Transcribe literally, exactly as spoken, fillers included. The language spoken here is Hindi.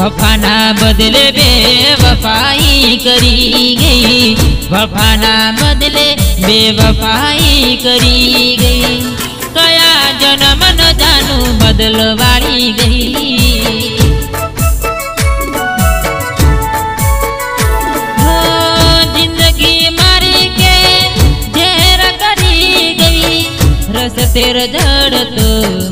वफाना बदले बेवफाई करी गई, वफाना बदले बेवफाई करी गई। कया जन्म न जानू बदलवाड़ी गई। तेरा जड़ तो